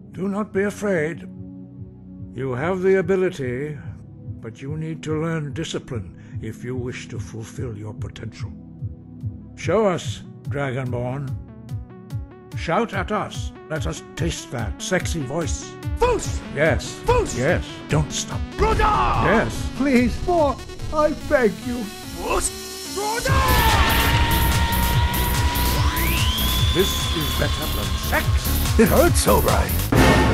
Do not be afraid. You have the ability, but you need to learn discipline if you wish to fulfill your potential. Show us, Dragonborn. Shout at us. Let us taste that sexy voice. Foos! Yes. Foos! Yes. Don't stop. Roda! Yes. Please, more. I beg you. Foos! Roda! This is better than sex. It hurts so right.